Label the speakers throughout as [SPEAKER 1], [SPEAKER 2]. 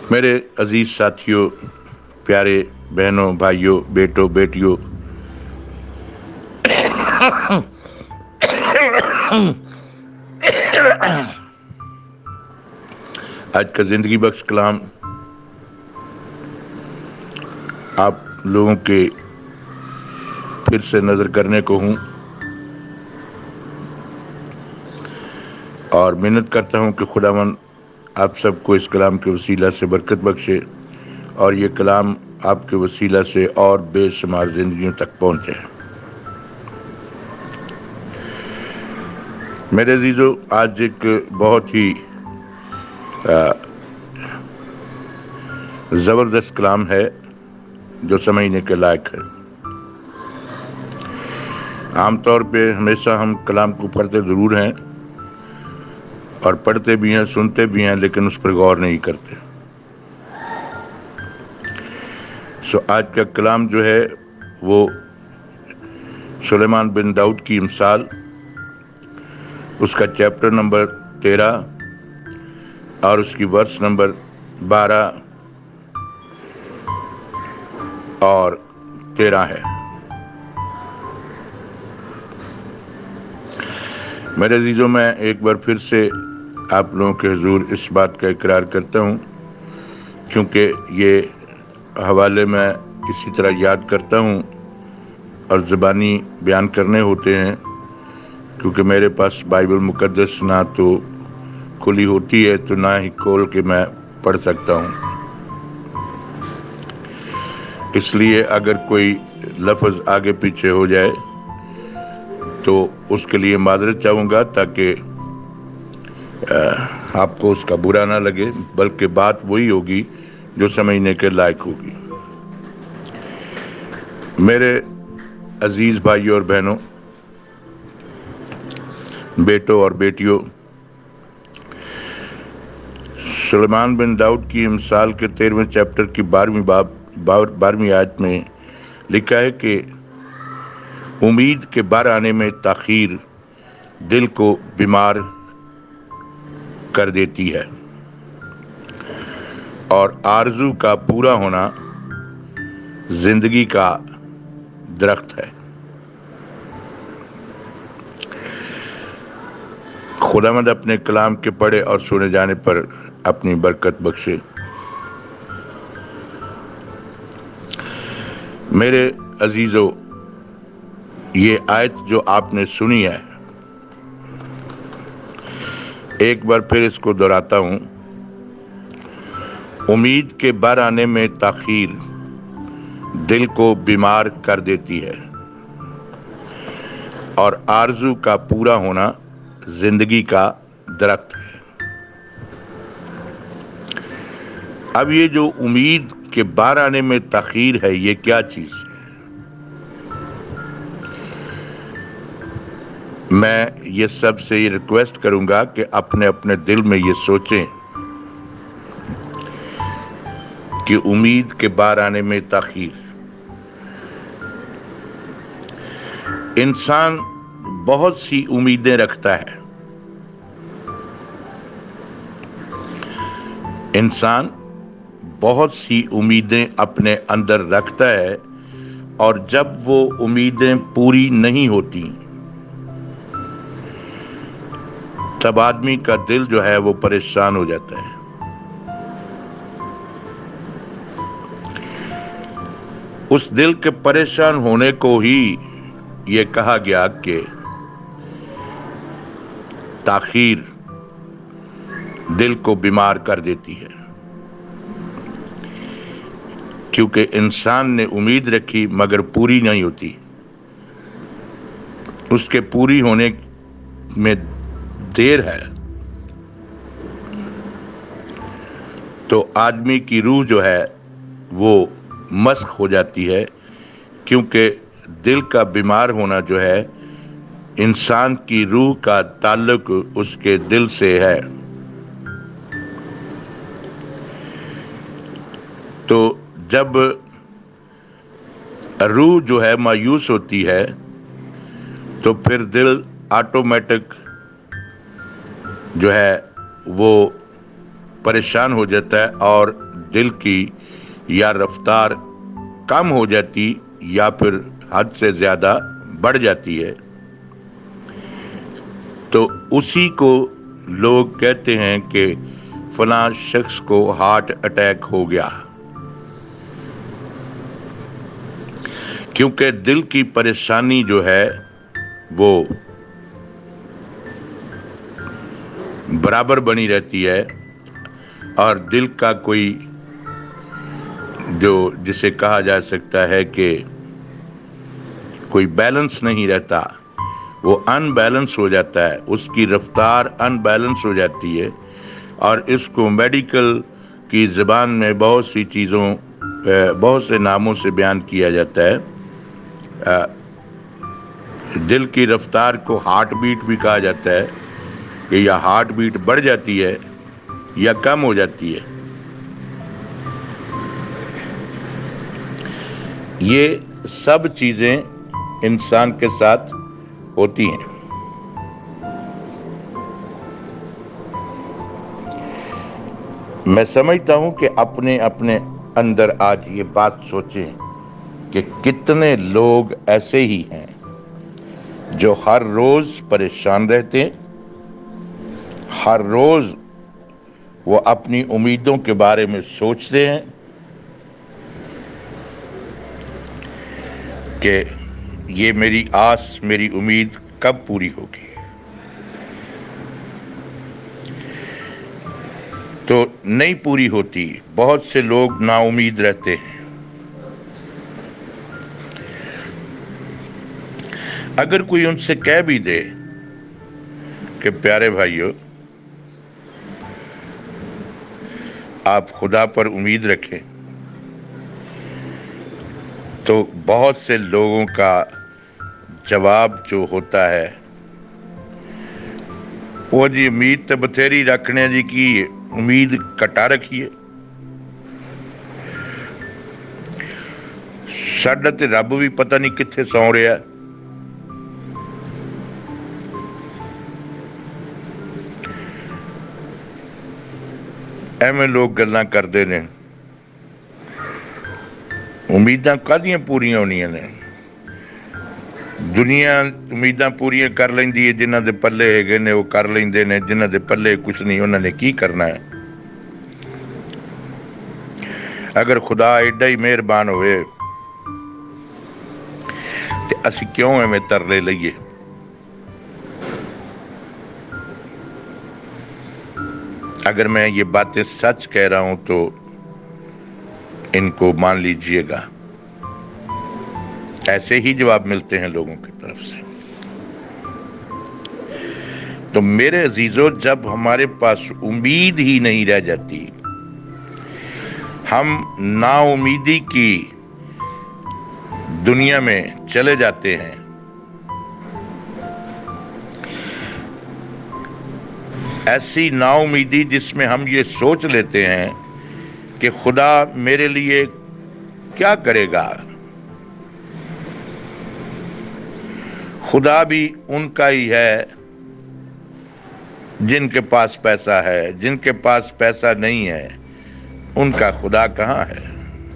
[SPEAKER 1] میرے عزیز ساتھیوں، پیارے بہنوں، بھائیوں، بیٹوں، بیٹیوں، آج کا زندگی بخش کلام آپ لوگوں کے پھر سے نظر کرنے کو ہوں، اور محنت کرتا ہوں کہ خداوند آپ سب کو اس کلام کے وسیلہ سے برکت بخشے اور یہ کلام آپ کے وسیلہ سے اور بے شمار زندگیوں تک پہنچے۔ میرے عزیزو، آج ایک بہت ہی زبردست کلام ہے جو سمجھنے کے لائق ہے۔ عام طور پہ ہمیشہ ہم کلام کو پڑھتے ضرور ہیں اور پڑھتے بھی ہیں، سنتے بھی ہیں، لیکن اس پر غور نہیں کرتے۔ آج کا کلام جو ہے وہ سلیمان بن داؤد کی مثال، اس کا چیپٹر نمبر 13 اور اس کی ورس نمبر 12 اور 13 ہے۔ میرے عزیزوں، میں ایک بار پھر سے آپ لوگوں کے حضور اس بات کا اقرار کرتا ہوں، کیونکہ یہ حوالے میں اسی طرح یاد کرتا ہوں اور زبانی بیان کرنے ہوتے ہیں، کیونکہ میرے پاس بائبل مقدس نہ تو کھلی ہوتی ہے تو نہ ہی کھول کے میں پڑھ سکتا ہوں۔ اس لیے اگر کوئی لفظ آگے پیچھے ہو جائے تو اس کے لیے معذرت چاہوں گا، تاکہ آپ کو اس کا برا نہ لگے، بلکہ بات وہی ہوگی جو سمجھنے کے لائق ہوگی۔ میرے عزیز بھائیوں اور بہنوں، بیٹوں اور بیٹیوں، سلیمان بن داؤد کی مثال کے 13ویں چیپٹر کی 12ویں آیت میں لکھا ہے کہ امید کے بر آنے میں تاخیر دل کو بیمار کر دیتی ہے اور آرزو کا پورا ہونا زندگی کا درخت ہے۔ خداوند اپنے کلام کے پڑھے اور سنے جانے پر اپنی برکت بخشے۔ میرے عزیزو، یہ آیت جو آپ نے سنی ہے، ایک بار پھر اس کو دہراتا ہوں۔ امید کے بر آنے میں تاخیر دل کو بیمار کر دیتی ہے اور آرزو کا پورا ہونا زندگی کا درخت ہے۔ اب یہ جو امید کے بار آنے میں تاخیر ہے، یہ کیا چیز ہے؟ میں یہ سب سے یہ ریکویسٹ کروں گا کہ اپنے اپنے دل میں یہ سوچیں کہ امید کے بار آنے میں تاخیر۔ انسان بہت سی امیدیں رکھتا ہے، انسان بہت سی امیدیں اپنے اندر رکھتا ہے، اور جب وہ امیدیں پوری نہیں ہوتی تب آدمی کا دل جو ہے وہ پریشان ہو جاتا ہے۔ اس دل کے پریشان ہونے کو ہی یہ کہا گیا کہ تاخیر دل کو بیمار کر دیتی ہے، کیونکہ انسان نے امید رکھی مگر پوری نہیں ہوتی، اس کے پوری ہونے میں دیر ہے، تو آدمی کی روح جو ہے وہ مسخ ہو جاتی ہے، کیونکہ دل کا بیمار ہونا جو ہے انسان کی روح کا تعلق اس کے دل سے ہے۔ تو جب روح جو ہے مایوس ہوتی ہے تو پھر دل آٹومیٹک جو ہے وہ پریشان ہو جاتا ہے اور दिल की या रफ्तार कम हो जाती या फिर हद से ज़्यादा बढ़ जाती है, तो उसी को लोग कहते हैं कि फलां शख्स को हार्ट अटैक हो गया, क्योंकि दिल की परेशानी जो है वो बराबर बनी रहती है और दिल का कोई जो जिसे कहा जा सकता है कि कोई बैलेंस नहीं रहता, वो अनबैलेंस हो जाता है, उसकी रफ्तार अनबैलेंस हो जाती है। और इसको मेडिकल की ज़बान में बहुत सी चीज़ों बहुत से नामों से बयान किया जाता है। दिल की रफ्तार को हार्ट बीट भी कहा जाता है कि या हार्ट बीट बढ़ जाती है या कम हो जाती है। ये सब चीज़ें इंसान के साथ होती हैं। मैं समझता हूं कि अपने अपने अंदर आज ये बात सोचें कि कितने लोग ऐसे ही हैं जो हर रोज परेशान रहते हैं, हर रोज वो अपनी उम्मीदों के बारे में सोचते हैं कि ये मेरी आस, मेरी उम्मीद कब पूरी होगी। तो नहीं पूरी होती, बहुत से लोग नाउम्मीद रहते हैं। अगर कोई उनसे कह भी दे कि प्यारे भाइयों, आप खुदा पर उम्मीद रखें, तो बहुत से लोगों का जवाब जो होता है वो जी उम्मीद तो बथेरी रखने जी की उम्मीद कटा रखिए। साडा ते रब भी पता नहीं कित्थे सौ रहा। ਐਵੇਂ लोग गल्लां करते ने। उम्मीदां कादियां पूरियां होनियां ने? दुनिया उम्मीदां पूरियां कर लैंदी है, जिन्हां दे पल्ले हैगे ने वो कर लैंदे ने, जिन्हां दे पल्ले कुछ नहीं उन्हां ने की करना है। अगर खुदा एडा ही मेहरबान होवे ते असीं क्यों एवें तरले लईए? अगर मैं ये बातें सच कह रहा हूं तो इनको मान लीजिएगा। ऐसे ही जवाब मिलते हैं लोगों की तरफ से। तो मेरे अजीजों, जब हमारे पास उम्मीद ही नहीं रह जाती, हम नाउम्मीदी की दुनिया में चले जाते हैं, ऐसी नाउम्मीदी जिसमें हम ये सोच लेते हैं कि खुदा मेरे लिए क्या करेगा। खुदा भी उनका ही है जिनके पास पैसा है, जिनके पास पैसा नहीं है उनका खुदा कहाँ है।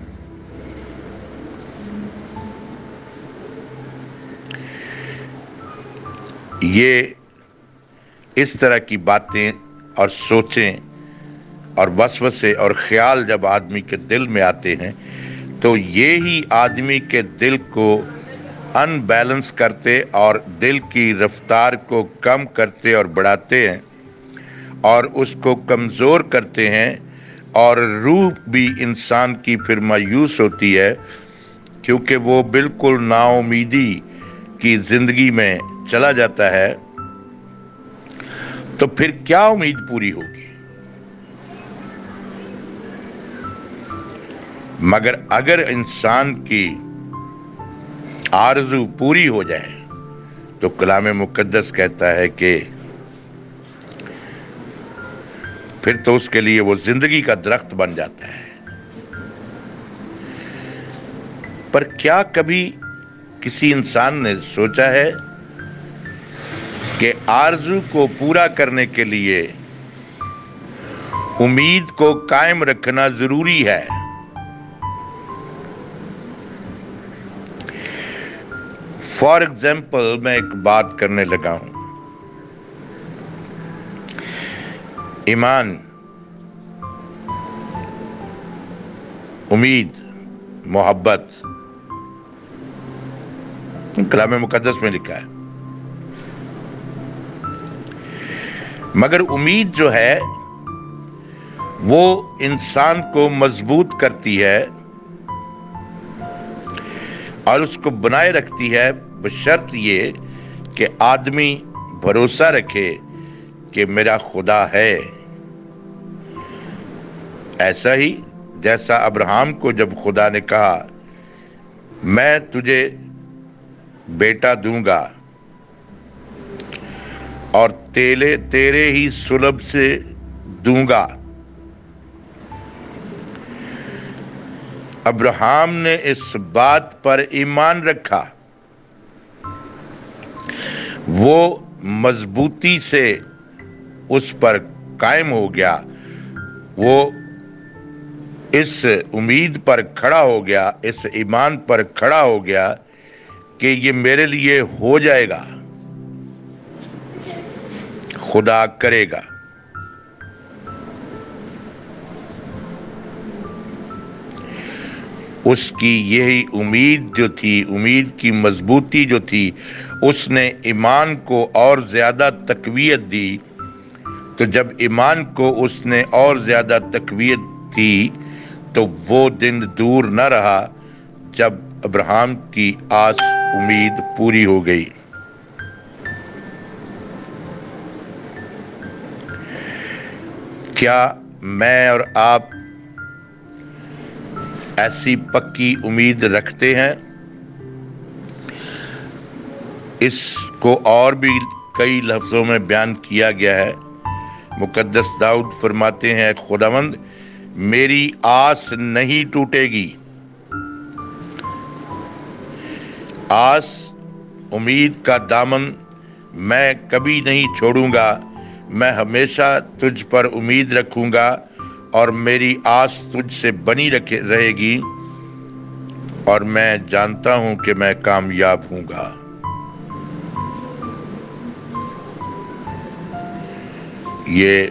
[SPEAKER 1] ये इस तरह की बातें और सोचें और वसवसे और ख्याल जब आदमी के दिल में आते हैं तो ये ही आदमी के दिल को अनबैलेंस करते और दिल की रफ्तार को कम करते और बढ़ाते हैं और उसको कमज़ोर करते हैं, और रूह भी इंसान की फिर मायूस होती है क्योंकि वो बिल्कुल नाउम्मीदी की ज़िंदगी में चला जाता है। तो फिर क्या उम्मीद पूरी होगी? मगर अगर इंसान की आरज़ू पूरी हो जाए तो कलाम मुकद्दस कहता है कि फिर तो उसके लिए वो जिंदगी का दरख्त बन जाता है। पर क्या कभी किसी इंसान ने सोचा है कि आरज़ू को पूरा करने के लिए امید کو قائم رکھنا ضروری ہے۔ فار ایگزامپل میں ایک بات کرنے لگا ہوں، ایمان، امید، محبت، کلام مقدس میں لکھا ہے، مگر امید جو ہے وہ انسان کو مضبوط کرتی ہے اور اس کو بنائے رکھتی ہے، بشرط یہ کہ آدمی بھروسہ رکھے کہ میرا خدا ہے۔ ایسا ہی جیسا ابراہیم کو جب خدا نے کہا میں تجھے بیٹا دوں گا اور تیرے ہی صلب سے دوں گا، ابراہیم نے اس بات پر ایمان رکھا، وہ مضبوطی سے اس پر قائم ہو گیا، وہ اس امید پر کھڑا ہو گیا، اس ایمان پر کھڑا ہو گیا کہ یہ میرے لیے ہو جائے گا، خدا کرے گا۔ اس کی یہی امید جو تھی، امید کی مضبوطی جو تھی، اس نے ایمان کو اور زیادہ تقویت دی۔ تو جب ایمان کو اس نے اور زیادہ تقویت دی تو وہ دن دور نہ رہا جب ابراہیم کی آس امید پوری ہو گئی۔ کیا میں اور آپ ایسی پکی امید رکھتے ہیں؟ اس کو اور بھی کئی لفظوں میں بیان کیا گیا ہے۔ مقدس داؤد فرماتے ہیں، خداوند میری آس نہیں ٹوٹے گی۔ آس، امید کا دامن میں کبھی نہیں چھوڑوں گا، میں ہمیشہ تجھ پر امید رکھوں گا اور میری آس تجھ سے بنی رہے گی، اور میں جانتا ہوں کہ میں کامیاب ہوں گا۔ یہ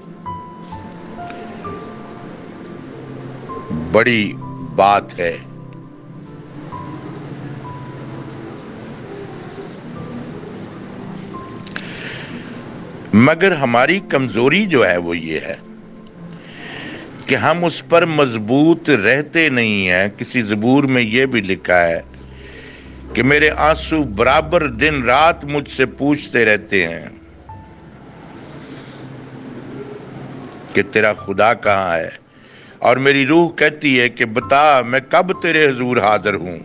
[SPEAKER 1] بڑی بات ہے۔ مگر ہماری کمزوری جو ہے وہ یہ ہے کہ ہم اس پر مضبوط رہتے نہیں ہیں۔ کسی زبور میں یہ بھی لکھا ہے کہ میرے آنسو برابر دن رات مجھ سے پوچھتے رہتے ہیں کہ تیرا خدا کہاں ہے، اور میری روح کہتی ہے کہ بتا میں کب تیرے حضور حاضر ہوں۔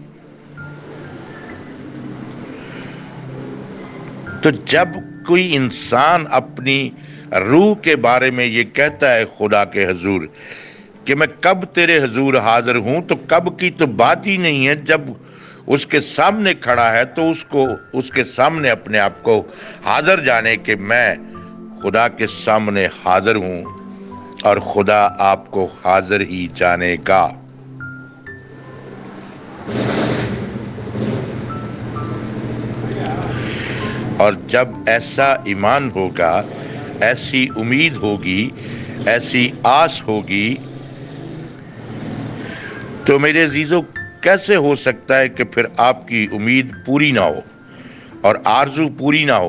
[SPEAKER 1] تو جب کوئی انسان اپنی روح کے بارے میں یہ کہتا ہے خدا کے حضور کہ میں کب تیرے حضور حاضر ہوں، تو کب کی تو بات ہی نہیں ہے۔ جب اس کے سامنے کھڑا ہے تو اس کے سامنے اپنے آپ کو حاضر جانے کہ میں خدا کے سامنے حاضر ہوں، اور خدا آپ کو حاضر ہی جانے گا۔ اور جب ایسا ایمان ہوگا، ایسی امید ہوگی، ایسی آس ہوگی، تو میرے عزیزو کیسے ہو سکتا ہے کہ پھر آپ کی امید پوری نہ ہو اور آرزو پوری نہ ہو؟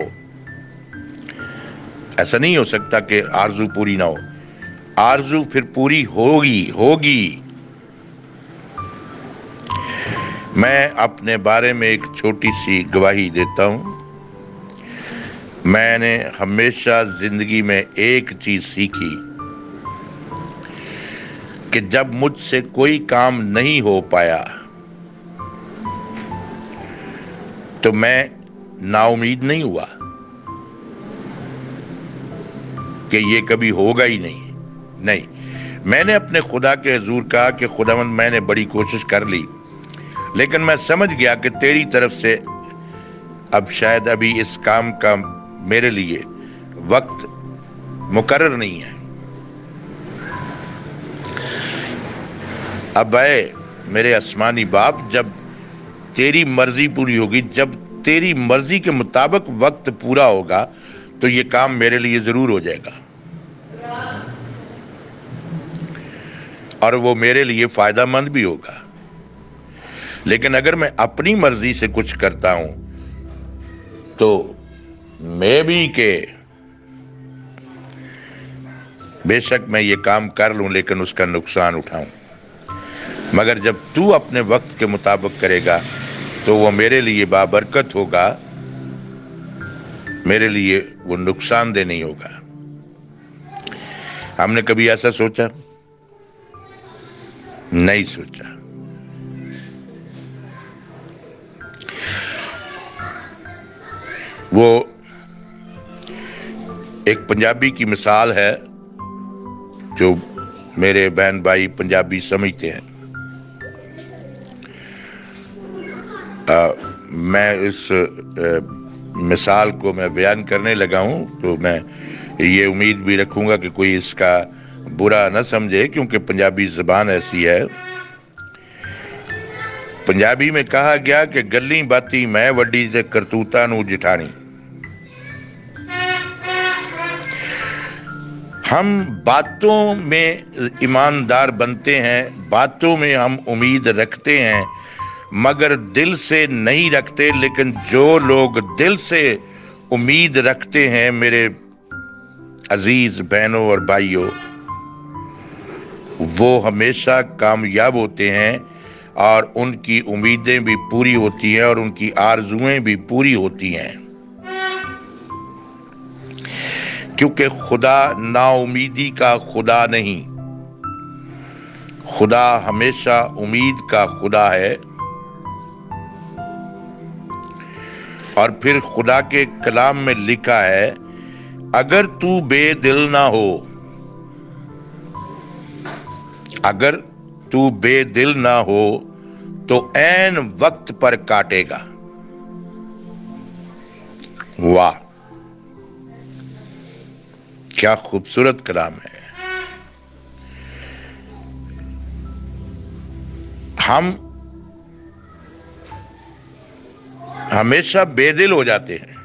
[SPEAKER 1] ایسا نہیں ہو سکتا کہ آرزو پوری نہ ہو، آرزو پھر پوری ہوگی۔ میں اپنے بارے میں ایک چھوٹی سی گواہی دیتا ہوں۔ میں نے ہمیشہ زندگی میں ایک چیز سیکھی کہ جب مجھ سے کوئی کام نہیں ہو پایا تو میں نا امید نہیں ہوا کہ یہ کبھی ہوگا ہی نہیں۔ میں نے اپنے خدا کے حضور کہا کہ خداوند میں نے بڑی کوشش کر لی، لیکن میں سمجھ گیا کہ تیری طرف سے اب شاید ابھی اس کام کا میرے لیے وقت مقرر نہیں ہے۔ اب اے میرے آسمانی باپ، جب تیری مرضی پوری ہوگی، جب تیری مرضی کے مطابق وقت پورا ہوگا تو یہ کام میرے لیے ضرور ہو جائے گا اور وہ میرے لیے فائدہ مند بھی ہوگا۔ لیکن اگر میں اپنی مرضی سے کچھ کرتا ہوں تو میں بھی کہ بے شک میں یہ کام کر لوں لیکن اس کا نقصان اٹھاؤں، مگر جب تو اپنے وقت کے مطابق کرے گا تو وہ میرے لیے بابرکت ہوگا، میرے لیے وہ نقصان دہ نہیں ہوگا۔ ہم نے کبھی ایسا سوچا؟ نہیں سوچا۔ وہ ایک پنجابی کی مثال ہے جو میرے بہن بھائی پنجابی سمجھتے ہیں۔ میں اس مثال کو میں بیان کرنے لگا ہوں تو میں یہ امید بھی رکھوں گا کہ کوئی اس کا برا نہ سمجھے، کیونکہ پنجابی زبان ایسی ہے۔ پنجابی میں کہا گیا کہ گلی باتی میں وڈی سے کرتوتاں نو جٹھانی۔ ہم باتوں میں ایماندار بنتے ہیں، باتوں میں ہم امید رکھتے ہیں، مگر دل سے نہیں رکھتے۔ لیکن جو لوگ دل سے امید رکھتے ہیں میرے عزیز بہنوں اور بھائیوں، وہ ہمیشہ کامیاب ہوتے ہیں اور ان کی امیدیں بھی پوری ہوتی ہیں اور ان کی آرزویں بھی پوری ہوتی ہیں، کیونکہ خدا نا امیدی کا خدا نہیں، خدا ہمیشہ امید کا خدا ہے۔ اور پھر خدا کے کلام میں لکھا ہے، اگر تو بے دل نہ ہو، اگر تو بے دل نہ ہو تو عین وقت پر کاٹے گا۔ واہ، کیا خوبصورت کلام ہے۔ ہم ہمیشہ بے دل ہو جاتے ہیں۔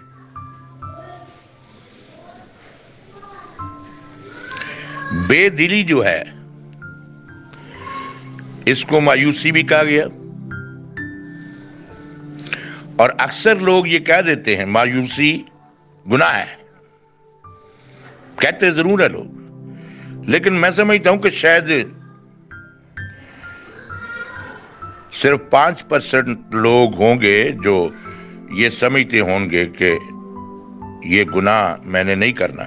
[SPEAKER 1] بے دلی جو ہے اس کو مایوسی بھی کہا گیا، اور اکثر لوگ یہ کہہ دیتے ہیں مایوسی گناہ ہے، کہتے ضرور ہے لوگ، لیکن میں سمجھتا ہوں کہ شاید صرف 5% لوگ ہوں گے جو یہ سمجھتے ہوں گے کہ یہ گناہ میں نے نہیں کرنا۔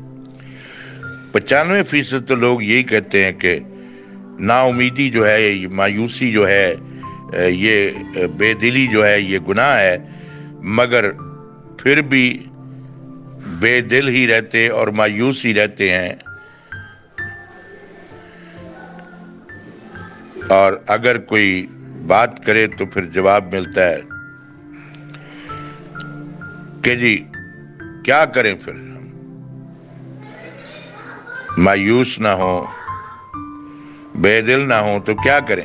[SPEAKER 1] 95% تو لوگ یہی کہتے ہیں کہ نا امیدی جو ہے، یہ مایوسی جو ہے، یہ بے دلی جو ہے، یہ گناہ ہے، مگر پھر بھی بے دل ہی رہتے اور مایوس ہی رہتے ہیں۔ اور اگر کوئی بات کرے تو پھر جواب ملتا ہے کہ جی کیا کریں، پھر مایوس نہ ہو، بے دل نہ ہو تو کیا کریں؟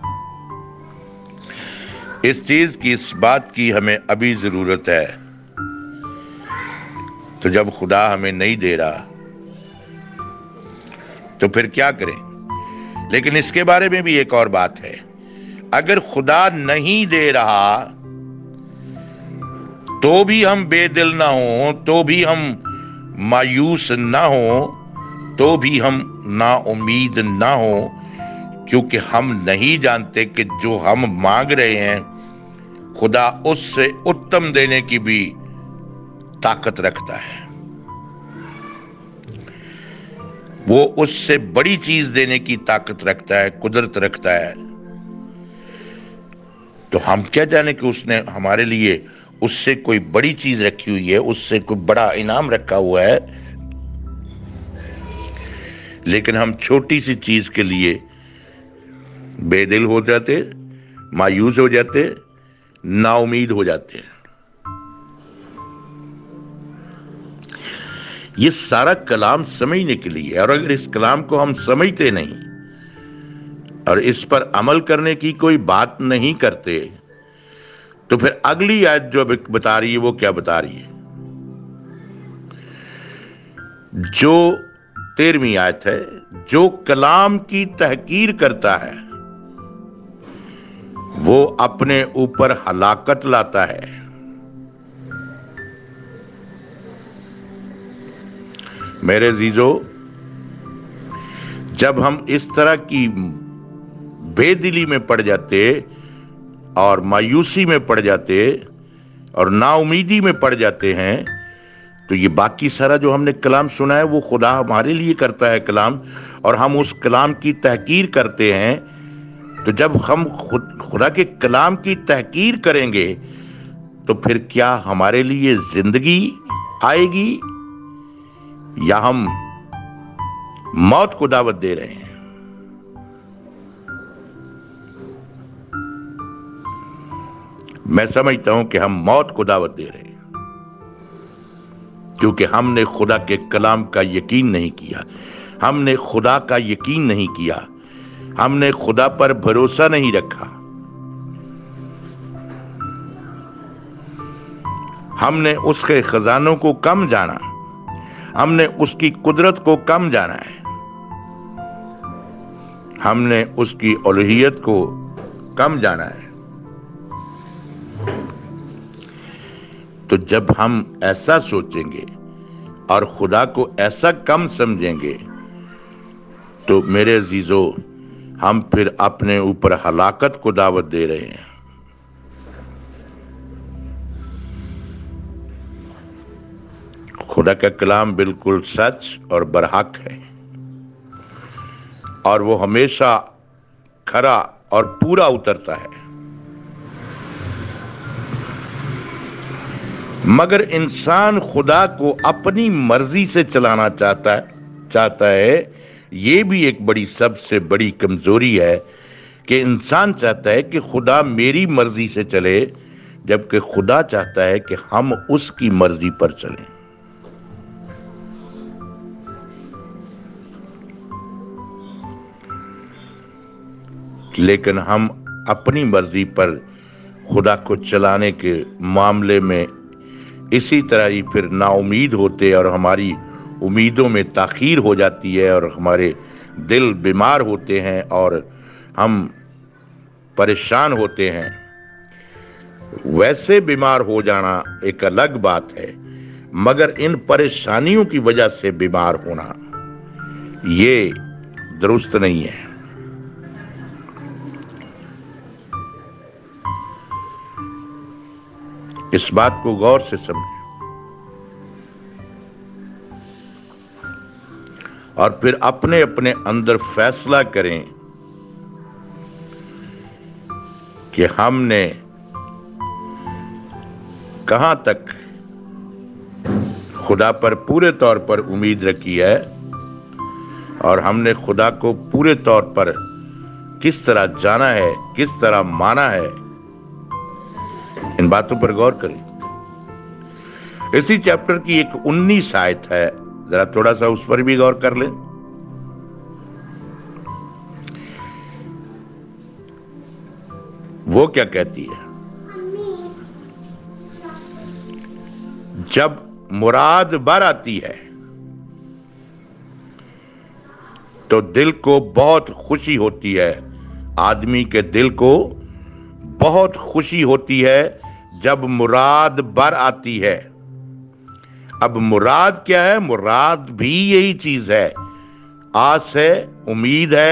[SPEAKER 1] اس چیز کی، اس بات کی ہمیں ابھی ضرورت ہے۔ تو جب خدا ہمیں نہیں دے رہا تو پھر کیا کریں؟ لیکن اس کے بارے میں بھی ایک اور بات ہے، اگر خدا نہیں دے رہا تو بھی ہم بے دل نہ ہوں، تو بھی ہم مایوس نہ ہوں، تو بھی ہم نا امید نہ ہوں، کیونکہ ہم نہیں جانتے کہ جو ہم مانگ رہے ہیں خدا اس سے اتم دینے کی بھی طاقت رکھتا ہے، وہ اس سے بڑی چیز دینے کی طاقت رکھتا ہے، قدرت رکھتا ہے۔ تو ہم کیا جانے کہ اس نے ہمارے لیے اس سے کوئی بڑی چیز رکھی ہوئی ہے، اس سے کوئی بڑا انعام رکھا ہوا ہے، لیکن ہم چھوٹی سی چیز کے لیے بے دل ہو جاتے، مایوس ہو جاتے، نا امید ہو جاتے ہیں۔ یہ سارا کلام سمجھنے کے لیے، اور اگر اس کلام کو ہم سمجھتے نہیں اور اس پر عمل کرنے کی کوئی بات نہیں کرتے، تو پھر اگلی آیت جو بتا رہی ہے وہ کیا بتا رہی ہے؟ جو 13ویں آیت ہے، جو کلام کی تحقیر کرتا ہے وہ اپنے اوپر ہلاکت لاتا ہے۔ میرے عزیزو، جب ہم اس طرح کی بے دلی میں پڑ جاتے اور مایوسی میں پڑ جاتے اور نا امیدی میں پڑ جاتے ہیں، تو یہ باقی سارا جو ہم نے کلام سنا ہے وہ خدا ہمارے لیے کرتا ہے کلام، اور ہم اس کلام کی تحقیر کرتے ہیں۔ تو جب ہم خدا کے کلام کی تحقیر کریں گے تو پھر کیا ہمارے لیے زندگی آئے گی یا ہم موت کو دعوت دے رہے ہیں؟ میں سمجھتا ہوں کہ ہم موت کو دعوت دے رہے ہیں، کیونکہ ہم نے خدا کے کلام کا یقین نہیں کیا، ہم نے خدا کا یقین نہیں کیا، ہم نے خدا پر بھروسہ نہیں رکھا، ہم نے اس کے خزانوں کو کم جانا، ہم نے اس کی قدرت کو کم جانا ہے، ہم نے اس کی الوہیت کو کم جانا ہے۔ تو جب ہم ایسا سوچیں گے اور خدا کو ایسا کم سمجھیں گے تو میرے عزیزو، ہم پھر اپنے اوپر ہلاکت کو دعوت دے رہے ہیں۔ خدا کا کلام بالکل سچ اور برحق ہے، اور وہ ہمیشہ کھرا اور پورا اترتا ہے۔ مگر انسان خدا کو اپنی مرضی سے چلانا چاہتا ہے۔ یہ بھی ایک سب سے بڑی کمزوری ہے کہ انسان چاہتا ہے کہ خدا میری مرضی سے چلے، جبکہ خدا چاہتا ہے کہ ہم اس کی مرضی پر چلیں۔ لیکن ہم اپنی مرضی پر خدا کو چلانے کے معاملے میں اسی طرح ہی پھر نا امید ہوتے، اور ہماری امیدوں میں تاخیر ہو جاتی ہے، اور ہمارے دل بیمار ہوتے ہیں اور ہم پریشان ہوتے ہیں۔ ویسے بیمار ہو جانا ایک الگ بات ہے، مگر ان پریشانیوں کی وجہ سے بیمار ہونا یہ درست نہیں ہے۔ اس بات کو غور سے سمجھیں، اور پھر اپنے اندر فیصلہ کریں کہ ہم نے کہاں تک خدا پر پورے طور پر امید رکھی ہے، اور ہم نے خدا کو پورے طور پر کس طرح جانا ہے، کس طرح مانا ہے۔ ان باتوں پر غور کریں۔ اسی چیپٹر کی ایک 19 آیت ہے، ذرا تھوڑا سا اس پر بھی غور کر لیں۔ وہ کیا کہتی ہے؟ جب مراد بر آتی ہے تو دل کو بہت خوشی ہوتی ہے، آدمی کے دل کو بہت خوشی ہوتی ہے جب مراد بر آتی ہے۔ اب مراد کیا ہے؟ مراد بھی یہی چیز ہے، آس ہے، امید ہے،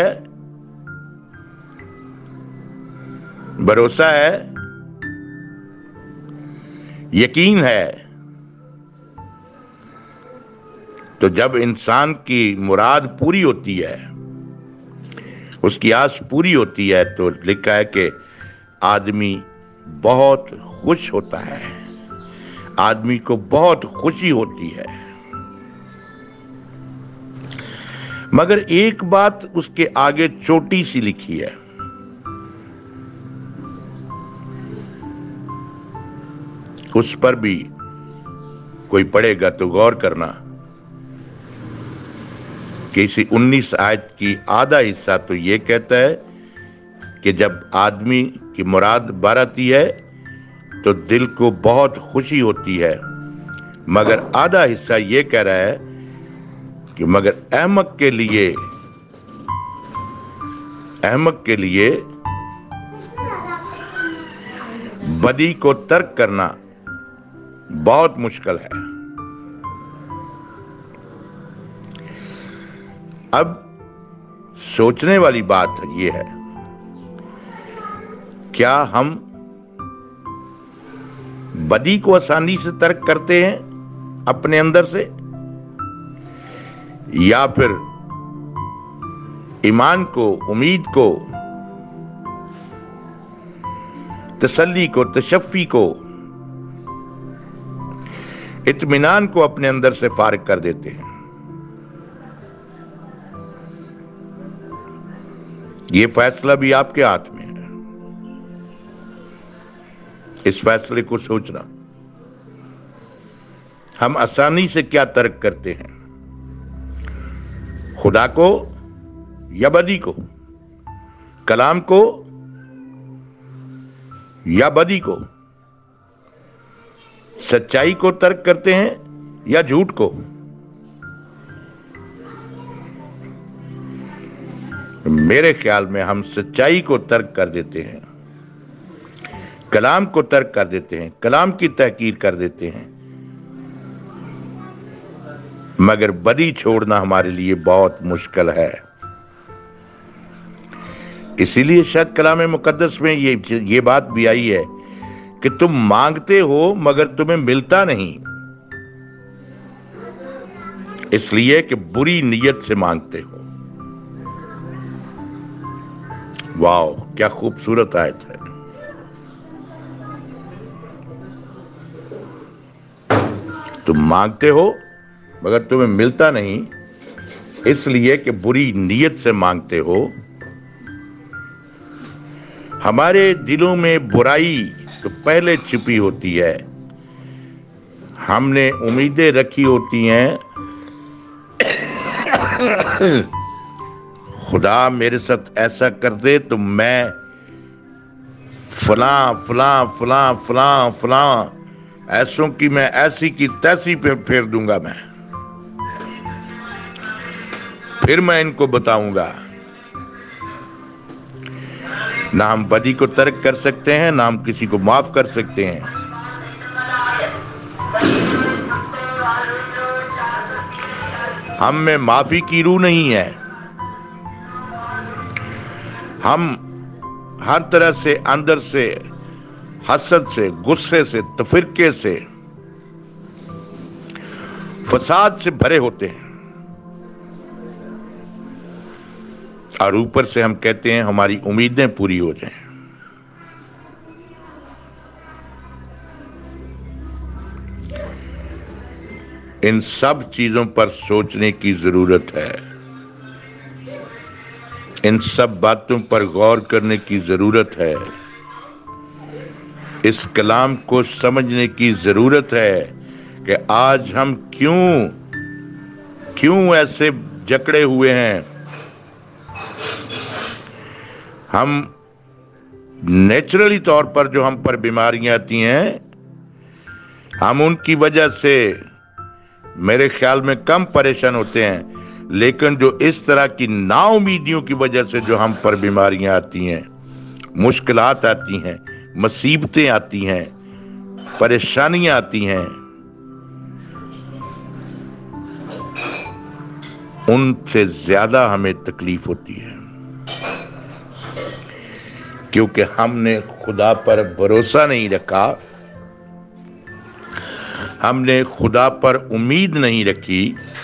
[SPEAKER 1] بھروسہ ہے، یقین ہے۔ تو جب انسان کی مراد پوری ہوتی ہے، اس کی آس پوری ہوتی ہے، تو لکھا ہے کہ آدمی بہت خوش ہوتا ہے، آدمی کو بہت خوشی ہوتی ہے۔ مگر ایک بات اس کے آگے چھوٹی سی لکھی ہے، اس پر بھی کوئی پڑھے گا تو غور کرنا کہ اسی 19 آیت کی آدھا حصہ تو یہ کہتا ہے کہ جب آدمی کی مراد بر آتی ہے تو دل کو بہت خوشی ہوتی ہے، مگر آدھا حصہ یہ کہہ رہا ہے کہ مگر احمق کے لیے بدی کو ترک کرنا بہت مشکل ہے۔ اب سوچنے والی بات یہ ہے، کیا ہم بدی کو آسانی سے ترک کرتے ہیں اپنے اندر سے، یا پھر ایمان کو، امید کو، تسلی کو، تشفی کو، اطمینان کو اپنے اندر سے فارغ کر دیتے ہیں؟ یہ فیصلہ بھی آپ کے ہاتھ میں ہے۔ اس فیصلے کو سوچنا، ہم آسانی سے کیا ترک کرتے ہیں، خدا کو یا بدی کو، کلام کو یا بدی کو، سچائی کو ترک کرتے ہیں یا جھوٹ کو؟ میرے خیال میں ہم سچائی کو ترک کر دیتے ہیں، کلام کو ترک کر دیتے ہیں، کلام کی تحقیر کر دیتے ہیں، مگر بدی چھوڑنا ہمارے لیے بہت مشکل ہے۔ اسی لیے شاید کلام مقدس میں یہ بات بھی آئی ہے کہ تم مانگتے ہو مگر تمہیں ملتا نہیں، اس لیے کہ بری نیت سے مانگتے ہو۔ واو، کیا خوبصورت آیت ہے۔ تم مانگتے ہو مگر تمہیں ملتا نہیں، اس لیے کہ بری نیت سے مانگتے ہو۔ ہمارے دلوں میں برائی تو پہلے چھپی ہوتی ہے، ہم نے امیدیں رکھی ہوتی ہیں، خدا میرے ساتھ ایسا کر دے تو میں فلاں فلاں فلاں فلاں فلاں ایسوں کی میں ایسی کی تیسی پہ پھیر دوں گا، پھر میں ان کو بتاؤں گا۔ نہ ہم بدی کو ترک کر سکتے ہیں، نہ ہم کسی کو معاف کر سکتے ہیں۔ ہم میں معافی کی روح نہیں ہے، ہم ہر طرح سے اندر سے حسد سے، غصے سے، تفرقے سے، فساد سے بھرے ہوتے ہیں، اور اوپر سے ہم کہتے ہیں ہماری امیدیں پوری ہو جائیں۔ ان سب چیزوں پر سوچنے کی ضرورت ہے، ان سب باتوں پر غور کرنے کی ضرورت ہے، اس کلام کو سمجھنے کی ضرورت ہے کہ آج ہم کیوں ایسے جکڑے ہوئے ہیں۔ ہم نیچرلی طور پر جو ہم پر بیماریاں آتی ہیں، ہم ان کی وجہ سے میرے خیال میں کم پریشان ہوتے ہیں، لیکن جو اس طرح کی نا امیدیوں کی وجہ سے جو ہم پر بیماریاں آتی ہیں، مشکلات آتی ہیں، مصیبتیں آتی ہیں، پریشانیاں آتی ہیں، ان سے زیادہ ہمیں تکلیف ہوتی ہے، کیونکہ ہم نے خدا پر بھروسہ نہیں رکھا، ہم نے خدا پر امید نہیں رکھی،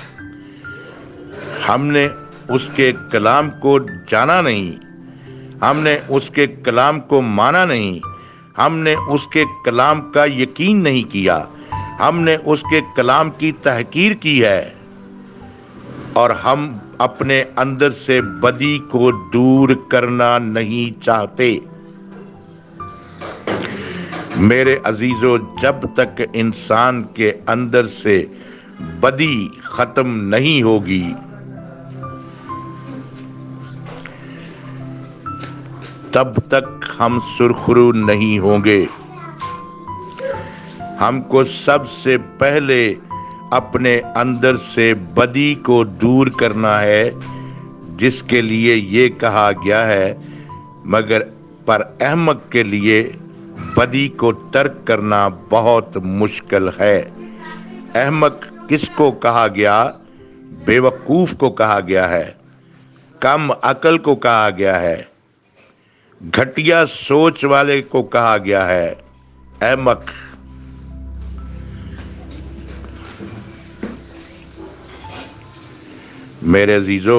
[SPEAKER 1] ہم نے اس کے کلام کو جانا نہیں، ہم نے اس کے کلام کو مانا نہیں، ہم نے اس کے کلام کا یقین نہیں کیا، ہم نے اس کے کلام کی تحقیر کی ہے، اور ہم اپنے اندر سے بدی کو دور کرنا نہیں چاہتے۔ میرے عزیزو، جب تک انسان کے اندر سے بدی ختم نہیں ہوگی، تب تک ہم سرخرو نہیں ہوں گے۔ ہم کو سب سے پہلے اپنے اندر سے بدی کو دور کرنا ہے، جس کے لیے یہ کہا گیا ہے مگر پر احمق کے لیے بدی کو ترک کرنا بہت مشکل ہے۔ احمق کس کو کہا گیا؟ بے وقوف کو کہا گیا ہے، کم عقل کو کہا گیا ہے، گھٹیا سوچ والے کو کہا گیا ہے احمق۔ میرے عزیزو،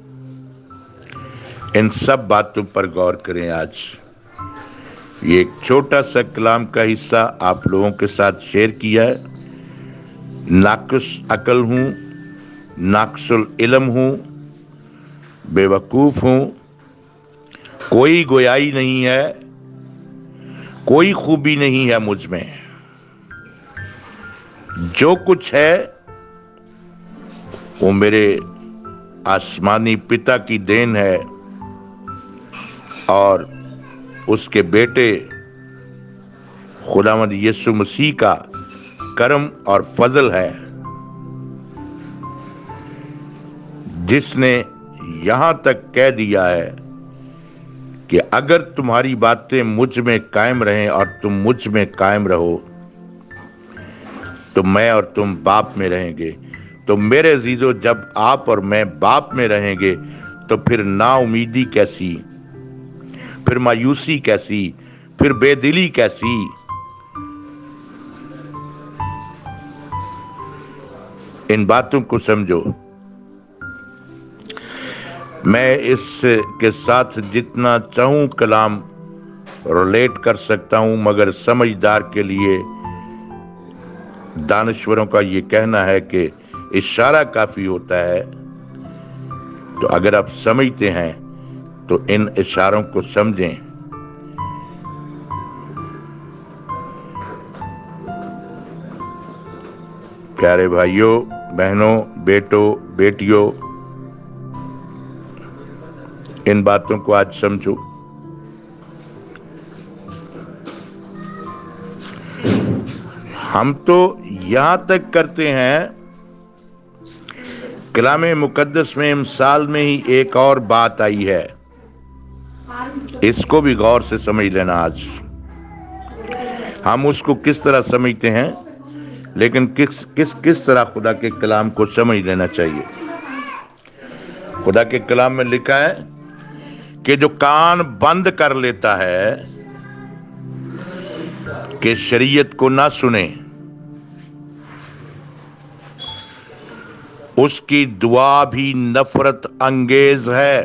[SPEAKER 1] ان سب باتوں پر غور کریں۔ آج یہ ایک چھوٹا سا کلام کا حصہ آپ لوگوں کے ساتھ شیئر کیا ہے۔ ناقص عقل ہوں، ناقص العلم ہوں، بے وقوف ہوں، کوئی گویائی نہیں ہے، کوئی خوبی نہیں ہے مجھ میں۔ جو کچھ ہے وہ میرے آسمانی پتا کی دین ہے اور اس کے بیٹے خداوند یسوع مسیح کا کرم اور فضل ہے، جس نے یہاں تک کہہ دیا ہے کہ اگر تمہاری باتیں مجھ میں قائم رہیں اور تم مجھ میں قائم رہو تو میں اور تم باپ میں رہیں گے۔ تو میرے عزیزو، جب آپ اور میں باپ میں رہیں گے تو پھر نا امیدی کیسی، پھر مایوسی کیسی، پھر بے دلی کیسی؟ ان باتوں کو سمجھو۔ میں اس کے ساتھ جتنا چاہوں کلام ریلیٹ کر سکتا ہوں، مگر سمجھدار کے لیے دانشوروں کا یہ کہنا ہے کہ اشارہ کافی ہوتا ہے۔ تو اگر آپ سمجھتے ہیں تو ان اشاروں کو سمجھیں۔ پیارے بھائیوں، بہنوں، بیٹوں، بیٹیوں، ان باتوں کو آج سمجھو۔ ہم تو یہاں تک کرتے ہیں، کلام مقدس میں امثال میں ہی ایک اور بات آئی ہے، اس کو بھی غور سے سمجھ لینا۔ آج ہم اس کو کس طرح سمجھتے ہیں، لیکن کس طرح خدا کے کلام کو سمجھ لینا چاہیے۔ خدا کے کلام میں لکھا ہے کہ جو کان بند کر لیتا ہے کہ شریعت کو نہ سنے، اس کی دعا بھی نفرت انگیز ہے۔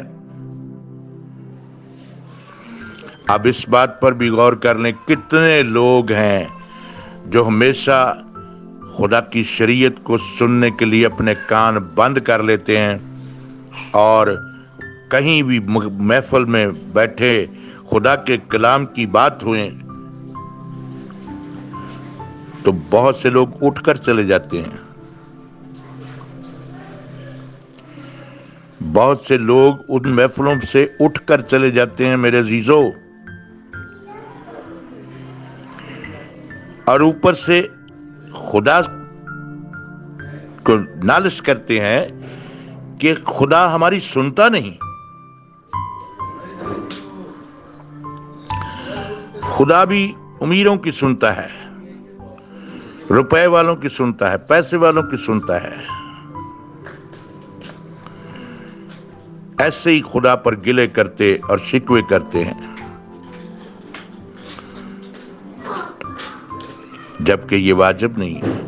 [SPEAKER 1] اب اس بات پر بھی غور کر لیں، کتنے لوگ ہیں جو ہمیشہ خدا کی شریعت کو سننے کے لیے اپنے کان بند کر لیتے ہیں، اور کہیں بھی محفل میں بیٹھے خدا کے کلام کی بات ہوئے تو بہت سے لوگ اٹھ کر چلے جاتے ہیں۔ بہت سے لوگ ان محفلوں سے اٹھ کر چلے جاتے ہیں میرے عزیزو، اور اوپر سے خدا کو نالش کرتے ہیں کہ خدا ہماری سنتا نہیں۔ خدا بھی امیروں کی سنتا ہے، روپے والوں کی سنتا ہے، پیسے والوں کی سنتا ہے۔ ایسے ہی خدا پر گلے کرتے اور شکوے کرتے ہیں، جبکہ یہ واجب نہیں ہے۔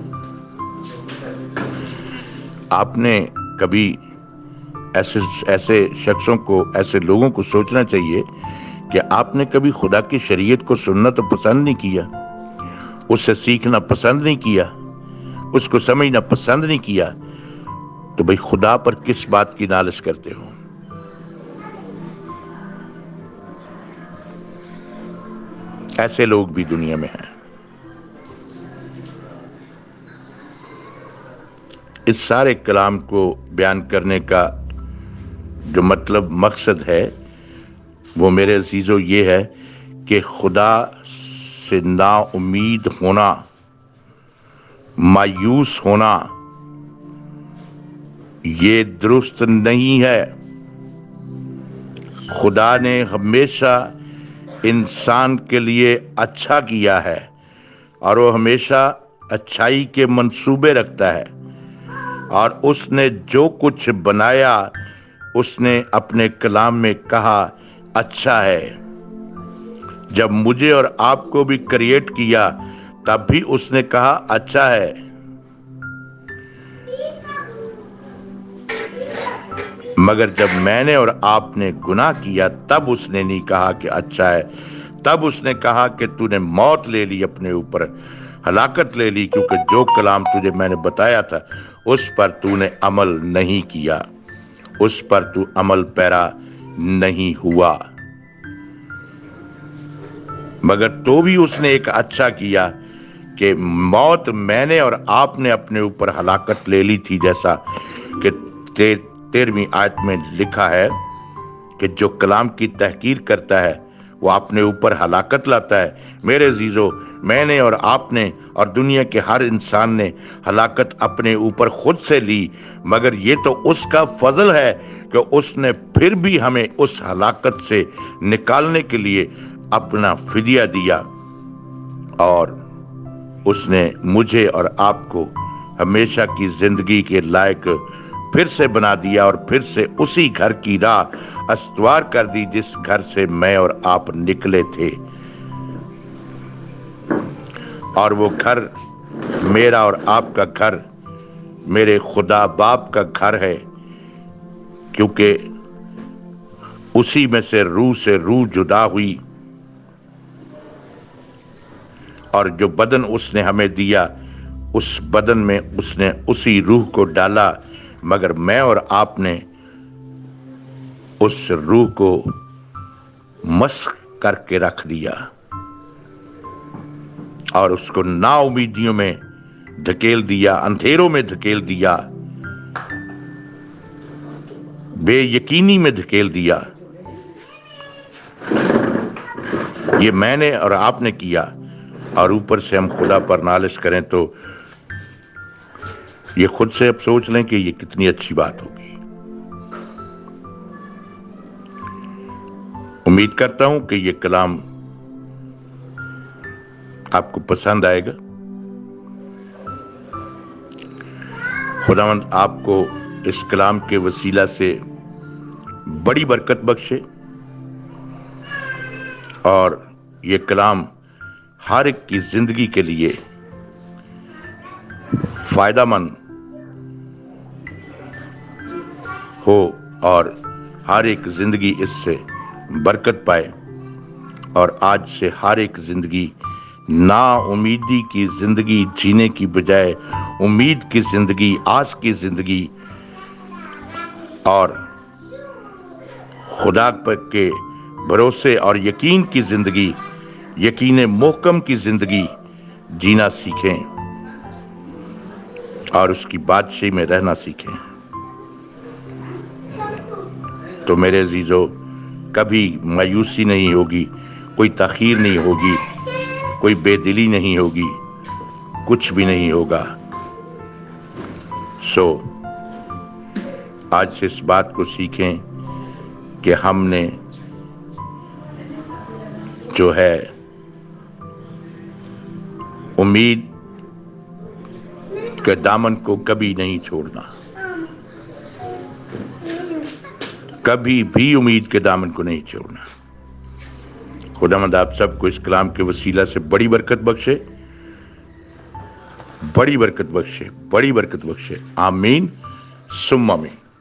[SPEAKER 1] آپ نے کبھی ایسے شخصوں کو، ایسے لوگوں کو سوچنا چاہیے کہ آپ نے کبھی خدا کی شریعت کو سننا تو پسند نہیں کیا، اس سے سیکھنا پسند نہیں کیا، اس کو سمجھنا پسند نہیں کیا، تو بھئی خدا پر کس بات کی نالش کرتے ہو؟ ایسے لوگ بھی دنیا میں ہیں۔ اس سارے کلام کو بیان کرنے کا جو مطلب، مقصد ہے، وہ میرے عزیزو یہ ہے کہ خدا سے نا امید ہونا، مایوس ہونا یہ درست نہیں ہے۔ خدا نے ہمیشہ انسان کے لیے اچھا کیا ہے اور وہ ہمیشہ اچھائی کے منصوبے رکھتا ہے، اور اس نے جو کچھ بنایا اس نے اپنے کلام میں کہا اچھا ہے۔ جب مجھے اور آپ کو بھی کریٹ کیا تب بھی اس نے کہا اچھا ہے۔ مگر جب میں نے اور آپ نے گناہ کیا تب اس نے نہیں کہا کہ اچھا ہے، تب اس نے کہا کہ تو نے موت لے لی، اپنے اوپر ہلاکت لے لی، کیونکہ جو کلام تجھے میں نے بتایا تھا اس پر تو نے عمل نہیں کیا، اس پر تو عمل پیرا نہیں ہوا۔ مگر تو بھی اس نے ایک اچھا کیا کہ موت میں نے اور آپ نے اپنے اوپر ہلاکت لے لی تھی، جیسا کہ 13ویں آیت میں لکھا ہے کہ جو کلام کی تحقیر کرتا ہے وہ اپنے اوپر ہلاکت لاتا ہے۔ میرے عزیزو، میں نے اور آپ نے اور دنیا کے ہر انسان نے ہلاکت اپنے اوپر خود سے لی، مگر یہ تو اس کا فضل ہے کہ اس نے پھر بھی ہمیں اس ہلاکت سے نکالنے کے لیے اپنا فدیہ دیا، اور اس نے مجھے اور آپ کو ہمیشہ کی زندگی کے لائق پھر سے بنا دیا، اور پھر سے اسی گھر کی راہ استوار کر دی جس گھر سے میں اور آپ نکلے تھے۔ اور وہ گھر میرا اور آپ کا گھر میرے خدا باپ کا گھر ہے، کیونکہ اسی میں سے روح جدا ہوئی، اور جو بدن اس نے ہمیں دیا اس بدن میں اس نے اسی روح کو ڈالا، مگر میں اور آپ نے اس روح کو مسخ کر کے رکھ دیا اور اس کو نا امیدیوں میں دھکیل دیا، اندھیروں میں دھکیل دیا، بے یقینی میں دھکیل دیا۔ یہ میں نے اور آپ نے کیا، اور اوپر سے ہم خدا پر نالش کریں تو یہ خود سے اب سوچ لیں کہ یہ کتنی اچھی بات ہوگی۔ امید کرتا ہوں کہ یہ کلام آپ کو پسند آئے گا۔ خداوند آپ کو اس کلام کے وسیلہ سے بڑی برکت بخشے، اور یہ کلام ہر ایک کی زندگی کے لیے فائدہ مند ہو، اور ہر ایک زندگی اس سے برکت پائے، اور آج سے ہر ایک زندگی نا امیدی کی زندگی جینے کی بجائے امید کی زندگی، آس کی زندگی، اور خدا پر کے بھروسے اور یقین کی زندگی، یقین محکم کی زندگی جینا سیکھیں، اور اس کی بادشاہی میں رہنا سیکھیں۔ تو میرے عزیزو، کبھی مایوسی نہیں ہوگی، کوئی تاخیر نہیں ہوگی، کوئی بے دلی نہیں ہوگی، کچھ بھی نہیں ہوگا۔ آج سے اس بات کو سیکھیں کہ ہم نے جو ہے امید کے دامن کو کبھی نہیں چھوڑنا، کبھی بھی امید کے دامن کو نہیں چھوڑنا۔ خداوند آپ سب کو اس کلام کے وسیلہ سے بڑی برکت بخشے، بڑی برکت بخشے، بڑی برکت بخشے۔ آمین ثم آمین۔